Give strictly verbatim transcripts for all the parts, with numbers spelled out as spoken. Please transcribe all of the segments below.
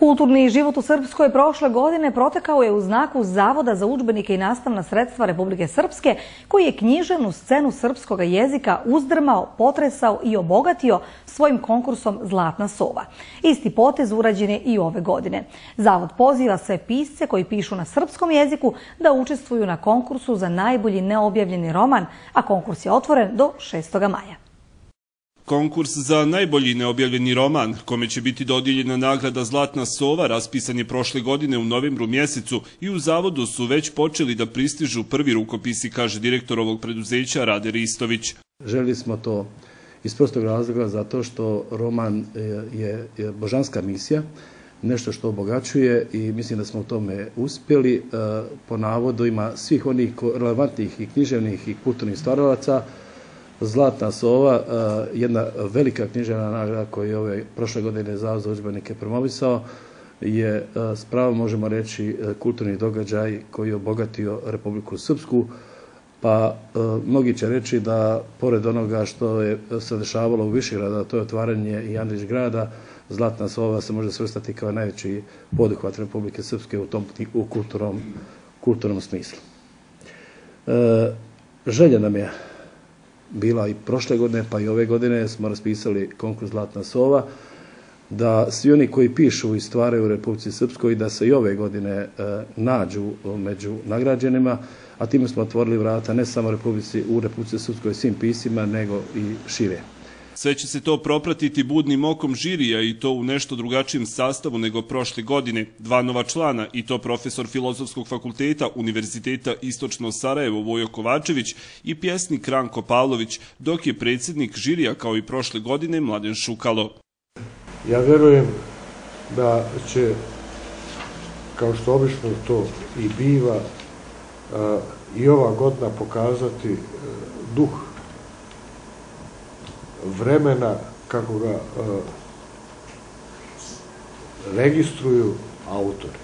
Kulturni život u Srpskoj prošle godine protekao je u znaku Zavoda za udžbenike i nastavna sredstva Republike Srpske, koji je književnu scenu srpskog jezika uzdrmao, potresao i obogatio svojim konkursom Zlatna sova. Isti potez urađen je i ove godine. Zavod poziva sve pisce koji pišu na srpskom jeziku da učestvuju na konkursu za najbolji neobjavljeni roman, a konkurs je otvoren do šestoga maja. Konkurs za najbolji neobjavljeni roman, kome će biti dodijeljena nagrada Zlatna sova, raspisan je prošle godine u novembru mjesecu i u Zavodu su već počeli da pristižu prvi rukopisi, kaže direktor ovog preduzeća Rade Ristović. Željeli smo to iz prostog razloga zato što roman je, je božanska misija, nešto što obogaćuje i mislim da smo u tome uspjeli. Po navodima svih onih relevantnih i književnih i kulturnih stvaralaca, Zlatna sova, jedna velika književna nagrada koju je ove prošle godine Zavod za udžbenike promovisao, je s pravom možemo reći kulturni događaj koji je obogatio Republiku Srpsku, pa mnogi će reći da pored onoga što je se dešavalo u Višegradu, to je otvaranje i Andrić grada, Zlatna sova se može svrstati kao najveći poduhvat Republike Srpske u tom u kulturnom, kulturnom smislu. E, želja nam je bila i prošle godine, pa i ove godine smo raspisali konkurs Zlatna sova, da svi oni koji pišu i stvaraju u Republici Srpskoj da se i ove godine e, nađu među nagrađenima, a time smo otvorili vrata ne samo Republici, u Republici Srpskoj svim pisima, nego i šire. Sve će se to propratiti budnim okom žirija i to u nešto drugačijem sastavu nego prošle godine. Dva nova člana, i to profesor Filozofskog fakulteta Univerziteta Istočno Sarajevo Vojo Kovačević i pjesnik Ranko Pavlović, dok je predsjednik žirija kao i prošle godine Mladen Šukalo. Ja vjerujem da će, kao što obično to i biva, i ova godina pokazati duh vremena kako ga uh, registruju autori.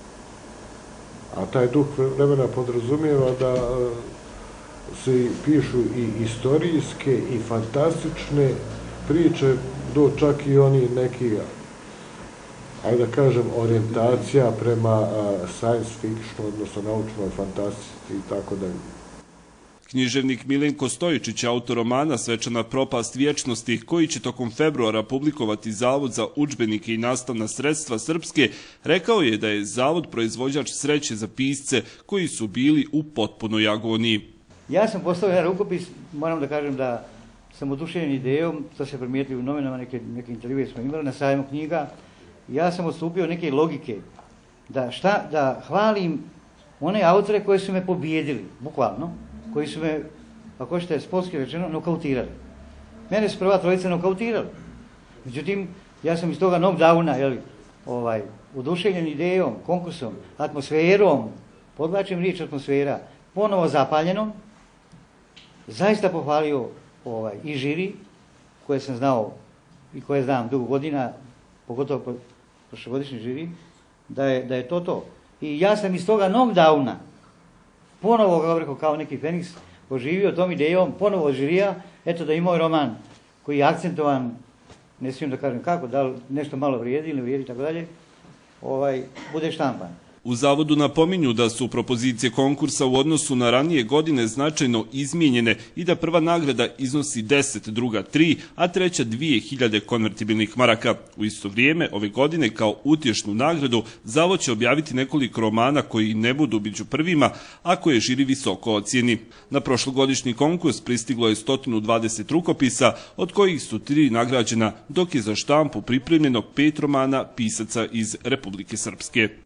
A taj duh vremena podrazumijeva da uh, se pišu i istorijske i fantastične priče, do čak i oni neki, ajde da kažem, orijentacija prema uh, science fiction, odnosno naučnoj fantastici i tako dalje. Književnik Milenko Stojičić, autor romana Svečana propast vječnosti, koji će tokom februara publikovati Zavod za udžbenike i nastavna sredstva Srpske, rekao je da je Zavod proizvođač sreće za pisce koji su bili u potpunoj agoniji. Ja sam postavio jedan rukopis, moram da kažem da sam oduševljen idejom, to se primijetili u novinama, neke, neke intervjue smo imali na sajmu knjiga. Ja sam odstupio neke logike, da, šta, da hvalim one autore koji su me pobijedili, bukvalno, koji su me, ako ćete sportski rečeno, nokautirali. Mene su prva trojica nokautirali. Međutim, ja sam iz toga knockdowna, jeli, ovaj, oduševljen idejom, konkursom, atmosferom, podvlačim riječ atmosfera, ponovo zapaljenom, zaista pohvalio ovaj, i žiri, koje sam znao i koje znam dugo godina, pogotovo prošlogodišnji žiri, da je, da je to to. I ja sam iz toga knockdowna ponovo, kao rekao, kao neki Feniks, oživio tom idejom, ponovo od žirija, eto da i moj roman, koji je akcentovan, ne smijem da kažem kako, da li nešto malo vrijedi ili ne vrijedi, tako dalje, ovaj, bude štampan. U Zavodu napominju da su propozicije konkursa u odnosu na ranije godine značajno izmijenjene i da prva nagrada iznosi deset, druga tri, a treća dvije hiljade konvertibilnih maraka. U isto vrijeme, ove godine, kao utješnu nagradu, Zavod će objaviti nekoliko romana koji ne budu među prvima, a koje žiri visoko ocijeni. Na prošlogodišnji konkurs pristiglo je sto dvadeset rukopisa, od kojih su tri nagrađena, dok je za štampu pripremljeno pet romana pisaca iz Republike Srpske.